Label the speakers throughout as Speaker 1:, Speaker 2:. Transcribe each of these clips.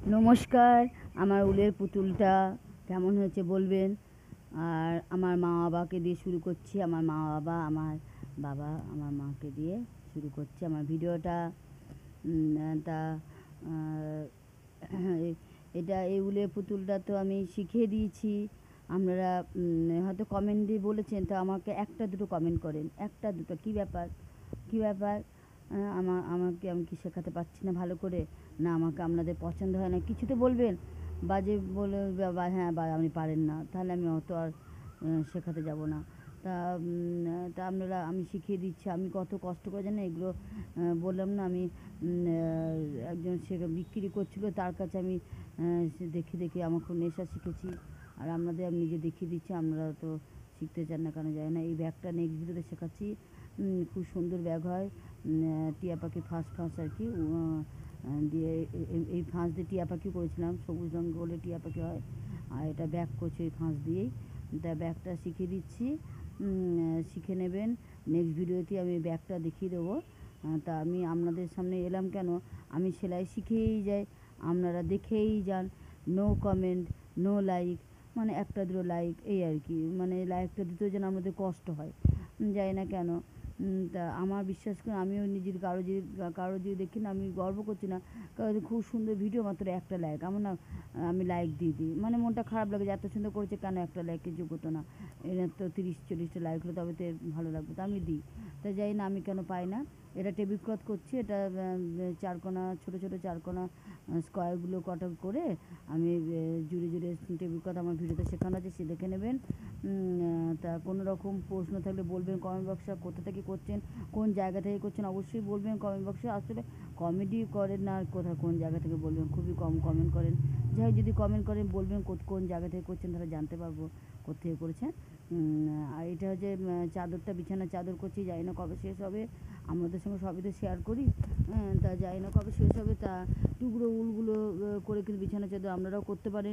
Speaker 1: নমস্কার। আমার উলের পুতুলটা কেমন হয়েছে বলবেন। আর আমার মা বাবাকে দিয়ে শুরু করছি। আমার মা বাবা, আমার বাবা আমার মাকে দিয়ে শুরু করছি আমার ভিডিওটা। তা এটা এই উলের পুতুলটা তো আমি শিখিয়ে দিয়েছি। আপনারা হয়তো কমেন্ট দিয়ে বলেছেন, তো আমাকে একটা দুটো কমেন্ট করেন, একটা দুটো কী ব্যাপার কী ব্যাপার আমাকে আমি কি শেখাতে পারছি না ভালো করে, না আমাকে আপনাদের পছন্দ হয় না, কিছু তো বলবেন। বাজে বলে বা হ্যাঁ বা আপনি পারেন না, তাহলে আমি অত আর শেখাতে যাব না। তা তা আপনারা, আমি শিখিয়ে দিচ্ছি। আমি কত কষ্ট করে জানেন এগুলো। বললাম না, আমি একজন সে বিক্রি করছিল, তার কাছে আমি সে দেখে দেখে আমার খুব নেশা শিখেছি। আর আপনাদের আমি নিজে দেখিয়ে দিচ্ছি, আপনারা তো শিখতে চান না কেন যায় না। এই ব্যাগটা নেক্সট ভিডিওতে শেখাচ্ছি। খুব সুন্দর ব্যাগ হয়, টিয়া পাখি ফাঁস আর কি দিয়ে এই ফাঁস দিয়ে টিয়া পাখি করেছিলাম, সবুজ রঙ বলে টিয়া পাখি হয়। আর এটা ব্যাগ করছে এই ফাঁস দিয়েই। তা ব্যাগটা শিখিয়ে দিচ্ছি, শিখে নেবেন। নেক্সট ভিডিওতে আমি ব্যাগটা দেখিয়ে দেবো। তা আমি আপনাদের সামনে এলাম কেন, আমি সেলাই শিখেই যাই, আপনারা দেখেই যান। নো কমেন্ট, নো লাইক, মানে একটা দুটো লাইক, এই আর কি। মানে লাইকটা দিতেও যেন আমাদের কষ্ট হয়, জানি না কেন। তা আমার বিশ্বাস করে আমিও নিজের কারো যদি দেখি না, আমি গর্ব করছি না, কারণ খুব সুন্দর ভিডিও, মাত্র একটা লাইক, আমার না আমি লাইক দিয়ে দিই, মানে মনটা খারাপ লাগে যে এত সুন্দর করেছে কেন একটা লাইকের যোগ্যতা না, এর তো 30-40টা লাইক হলে তবে তো ভালো লাগবে, তো আমি দিই। তা যাই না আমি কেন পাই না। এটা টেবিল ক্লথ করছি, এটা চারকোনা ছোটো ছোটো চারকোনা স্কোয়ারগুলো কটা করে আমি জুড়ে জুড়ে টেবিল ক্লথ আমার ভিডিওতে শেখানো আছে, সে দেখে নেবেন। তা কোনো রকম প্রশ্ন থাকলে বলবেন কমেন্ট বক্সে, কোথা থেকে করছেন, কোন জায়গা থেকে করছেন অবশ্যই বলবেন কমেন্ট বক্সে। আসলে কমেডি করেন না, কোথায় কোন জায়গা থেকে বলবেন, খুবই কম কমেন্ট করেন। যাই যদি কমেন্ট করেন বলবেন কোন জায়গা থেকে করছেন, তাহলে জানতে পারবো কোথেকে করেছেন। আর এটা হচ্ছে চাদরটা, বিছানার চাদর করছি, জানি না কবে শেষ হবে। আমাদের সঙ্গে সবই তো শেয়ার করি, তা জানি না কবে শেষ হবে। তা টুকরো উলগুলো করে কিন্তু বিছানা চাদর আপনারাও করতে পারেন।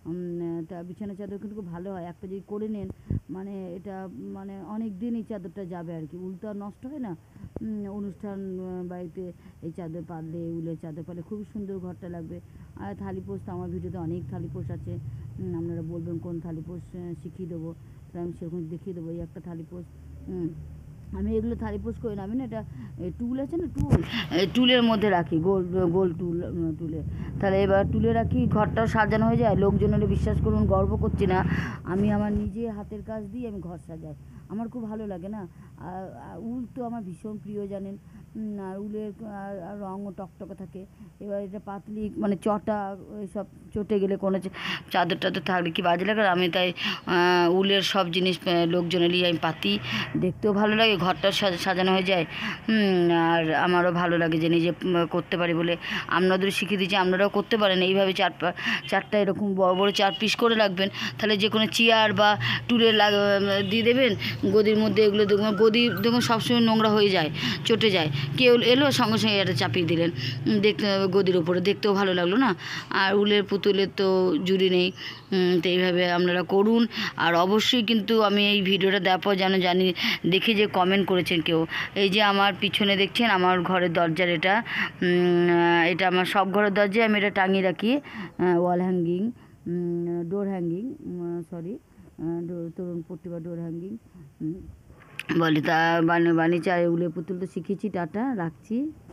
Speaker 1: তা বিছানা চাদর কিন্তু খুব ভালো হয়, একটা যদি করে নেন, মানে এটা মানে অনেক দিন এই চাদরটা যাবে আর কি, উল তো আর নষ্ট হয় না। অনুষ্ঠান বাড়িতে এই চাদর পাতলে, উলের চাদর পাতলে খুবই সুন্দর ঘরটা লাগবে। আর থালিপোষ তো আমার ভিডিওতে অনেক থালিপোষ আছে, আপনারা বলবেন কোন থালিপোষ শিখিয়ে দেবো, তাহলে আমি সেরকম দেখিয়ে দেবো। এই একটা থালিপোষ, আমি এগুলো থালিপোষ করি না, আমি না এটা টুল আছে না, টুলের মধ্যে রাখি, গোল গোল টুলে, তাহলে এবার টুলে রাখি, ঘরটাও সাজানো হয়ে যায়। লোকজনেরা বিশ্বাস করুন, গর্ব করছি না, আমি আমার নিজে হাতের কাজ দিয়ে আমি ঘর সাজাই, আমার খুব ভালো লাগে না। আর উল তো আমার ভীষণ প্রিয় জানেন। আর উলের রঙও টকটকে থাকে। এবার এটা পাতলি মানে চটা, সব চটে গেলে কোনো চাদর টাদর থাকলে কি বাজে লাগে, আমি তাই উলের সব জিনিস লোকজনেরই আমি পাতি, দেখতেও ভালো লাগে, ঘরটাও সাজানো হয়ে যায়। আর আমারও ভালো লাগে যে নিজে করতে পারি বলে। আপনাদেরও শিখিয়ে দিচ্ছি, আপনারাও করতে পারেন এইভাবে। চারটা এরকম বড় বড় 4 পিস করে রাখবেন, তাহলে যে কোনো চেয়ার বা টুলে দিয়ে দেবেন গদির মধ্যে। এগুলো দেখুন, গদি দেখুন সবসময় নোংরা হয়ে যায়, চটে যায়, কেউ এলো সঙ্গে সঙ্গে এটা চাপিয়ে দিলেন, দেখতে গদির ওপরে, দেখতেও ভালো লাগলো না। আর উলের পুতুলের তো জুড়ি নেই। তো এইভাবে আপনারা করুন। আর অবশ্যই কিন্তু আমি এই ভিডিওটা দেওয়ার পর যেন দেখে যে কমেন্ট করেছেন কেউ। এই যে আমার পিছনে দেখছেন আমার ঘরের দরজার, এটা আমার সব ঘরের দরজায় আমি এটা টাঙিয়ে রাখি, wall hanging, door hanging, sorry, তরুণ পট্টি বা ডোর হ্যাঙ্গিং বলে। তা বানিয়েছি। আর উলের পুতুল তো শিখেছি। টাটা, রাখছি।